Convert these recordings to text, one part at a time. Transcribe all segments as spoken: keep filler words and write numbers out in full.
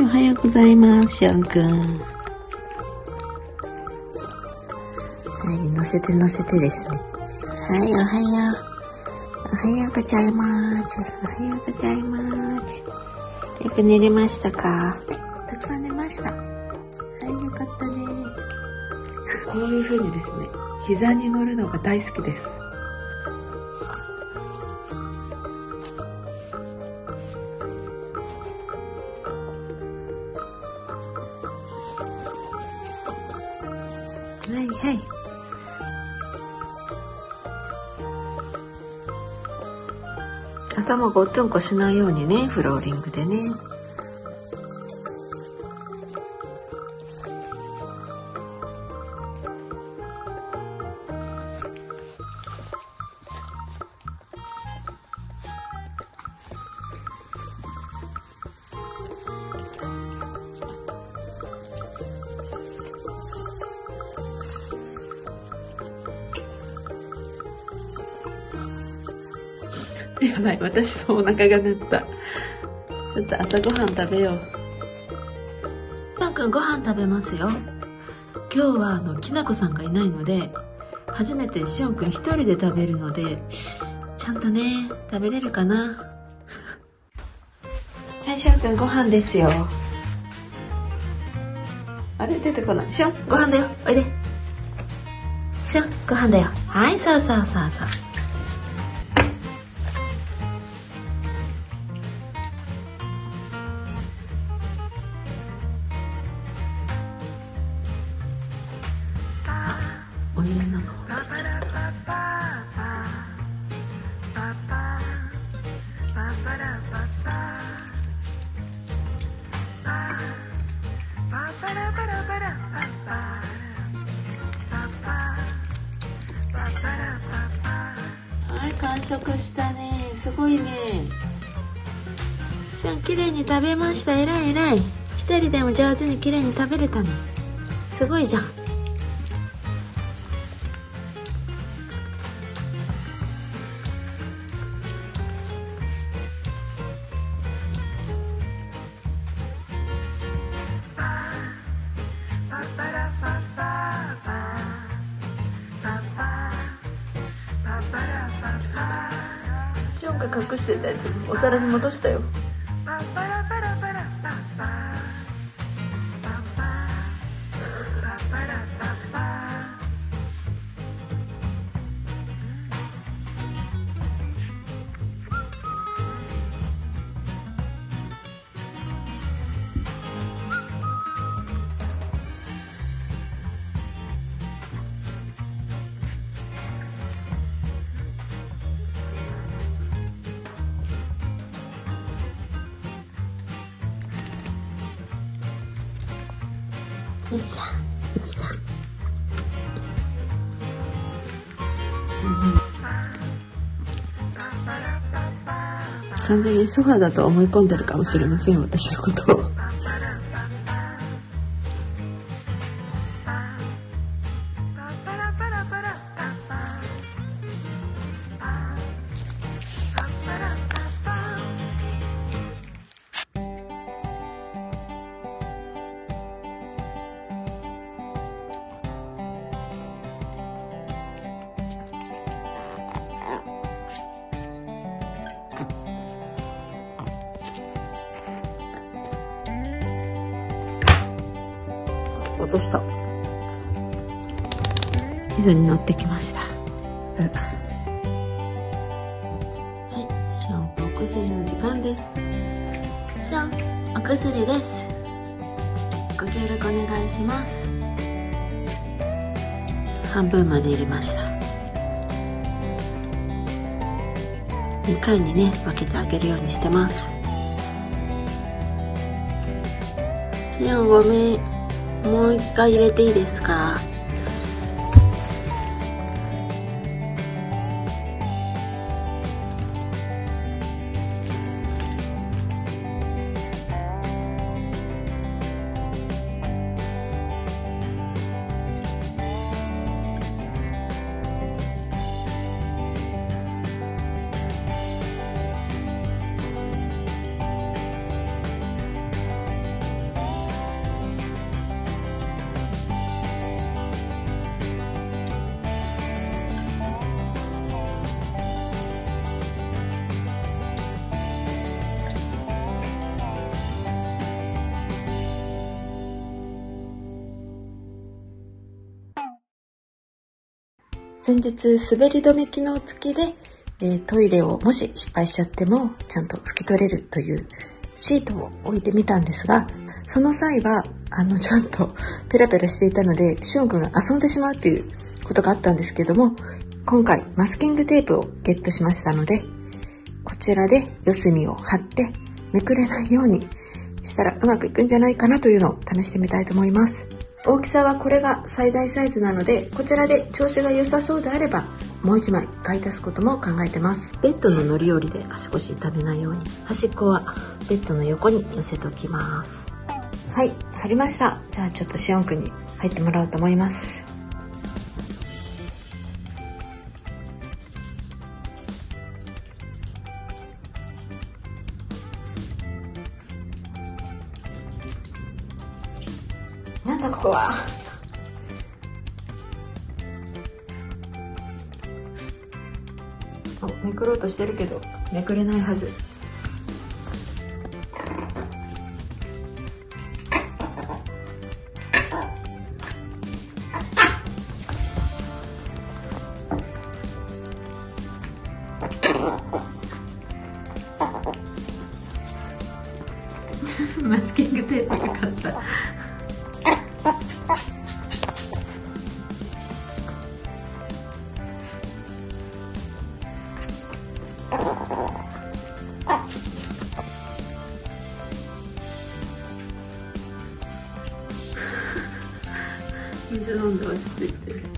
おはようございます、しおんくん。はい、乗せて乗せてですね。はい、おはよう。おはようございます。おはようございます。よく寝れましたか？たくさん寝ました。はい、よかったね。 こういう風にですね、膝に乗るのが大好きです。 はいはい。頭がおっつんこしないようにね、フローリングでね。やばい、私のお腹が鳴った。ちょっと朝ごはん食べよう。しおんくんご飯食べますよ。今日はあのきなこさんがいないので、初めてしおんくん一人で食べるので、ちゃんとね食べれるかな。はい、しおんくんご飯ですよ。あれ出てこない。しおんご飯だよ、おいで。しおんご飯だよ。はい、そうそうそうそう。お湯の中も出ちゃった。はい、完食したね。すごいね。しおん、きれいに食べました。えらいえらい。一人でも上手にきれいに食べれたね。すごいじゃん。しおんが隠してたやつお皿に戻したよ。よいしょよいしょ。完全にソファーだと思い込んでるかもしれません、私のことを。落とした。膝に乗ってきました。うん、はい、しおん、お薬の時間です。しおん、お薬です。ご協力お願いします。半分まで入れました。にかいにね分けてあげるようにしてます。しおん、ごめん。もう一回入れていいですか？ 先日滑り止め機能付きで、えー、トイレをもし失敗しちゃってもちゃんと拭き取れるというシートを置いてみたんですが、その際はあのちょっとペラペラしていたのでしおんくんが遊んでしまうということがあったんですけども、今回マスキングテープをゲットしましたので、こちらで四隅を貼ってめくれないようにしたらうまくいくんじゃないかなというのを試してみたいと思います。大きさはこれが最大サイズなので、こちらで調子が良さそうであればもういちまい買い足すことも考えてます。ベッドの乗り降りで足腰痛めないように端っこはベッドの横に寄せておきます。はい、貼りました。じゃあちょっとしおんくんに入ってもらおうと思います。なんだここは。お、めくろうとしてるけどめくれないはず。マスキングテープが買った。水飲んで落ち着いてる。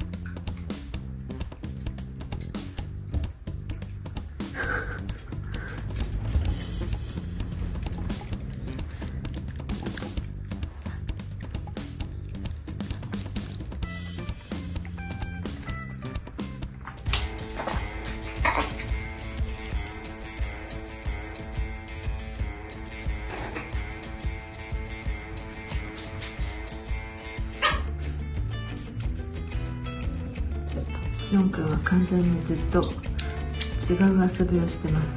しおんくんは完全にずっと違う遊びをしてます。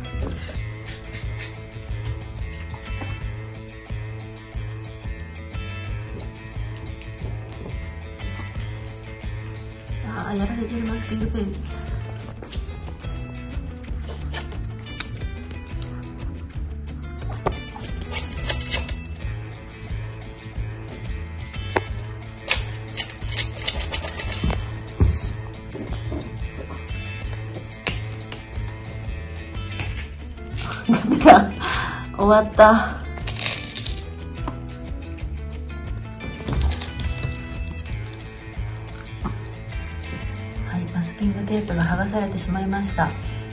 ああ、やられてるマスキングテープ。終わった。はい、マスキングテープが剥がされてしまいました。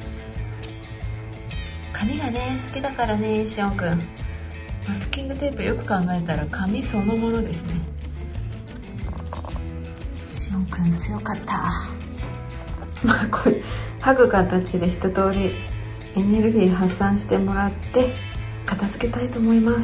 紙がね好きだからね、しおんくん。マスキングテープよく考えたら紙そのものですね。しおんくん強かった。まあこれ剥ぐ形で一通りエネルギー発散してもらって片付けたいと思います。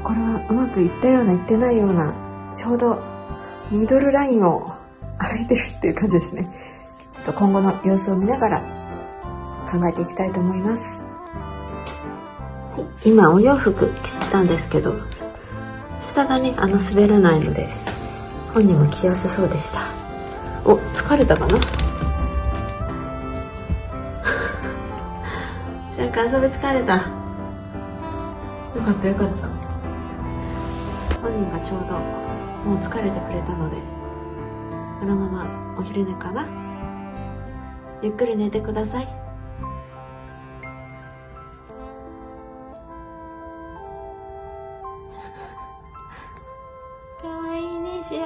これはうまくいったようないってないような、ちょうどミドルラインを歩いてるっていう感じですね。ちょっと今後の様子を見ながら考えていきたいと思います。 今お洋服着たんですけど、下がねあの滑らないので本人も着やすそうでした。お、疲れたかな。しゅんくん遊び疲れた。よかったよかった。本人がちょうどもう疲れてくれたので、このままお昼寝かな。ゆっくり寝てください。かわいいね、シオン。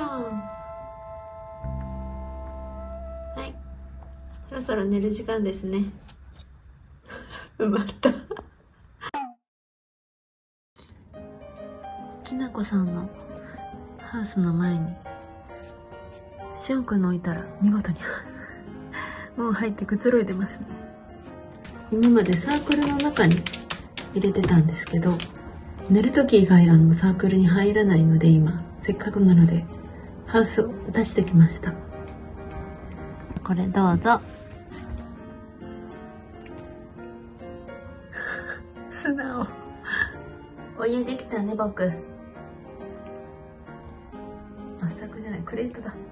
はい、そろそろ寝る時間ですね。埋まった。きなこさんのハウスの前にしおんくんの置いたら見事にもう入ってくつろいでますね。今までサークルの中に入れてたんですけど、寝る時以外はもうサークルに入らないので、今せっかくなのでハウスを出してきました。これどうぞ。素直。お家できたね、僕。あ、サークルじゃない、クレートだ。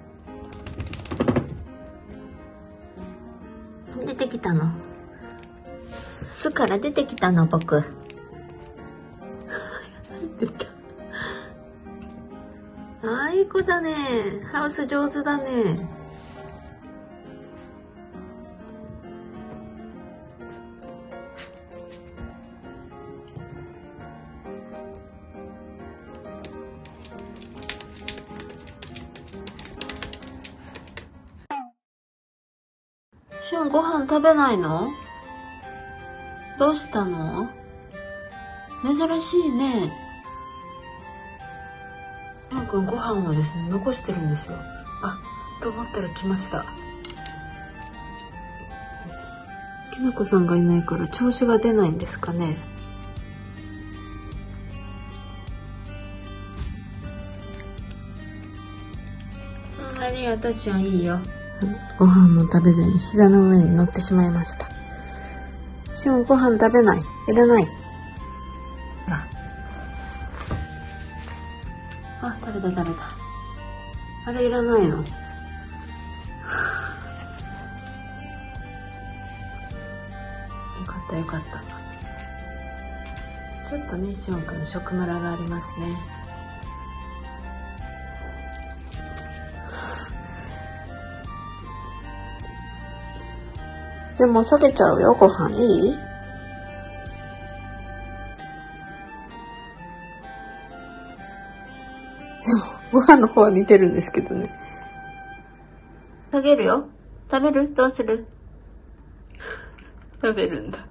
出てきたの。巣から出てきたの、僕。出た。ああ、いい子だね。ハウス上手だね。しゅん、ご飯食べないの？どうしたの？珍しいね。しゅんくんご飯をですね、残してるんですよ。あ、と思ったら来ました。きなこさんがいないから調子が出ないんですかね。ありがとう、しゅん、いいよ。ご飯も食べずに膝の上に乗ってしまいました。しゅん、ご飯食べない？いらない？あ、あ、食べた食べた。あれいらないの？よかったよかった。ちょっとね、しゅんくん食ムラがありますね。でも下げちゃうよ、ご飯いい？でもご飯の方は似てるんですけどね。下げるよ。食べる？どうする？食べるんだ。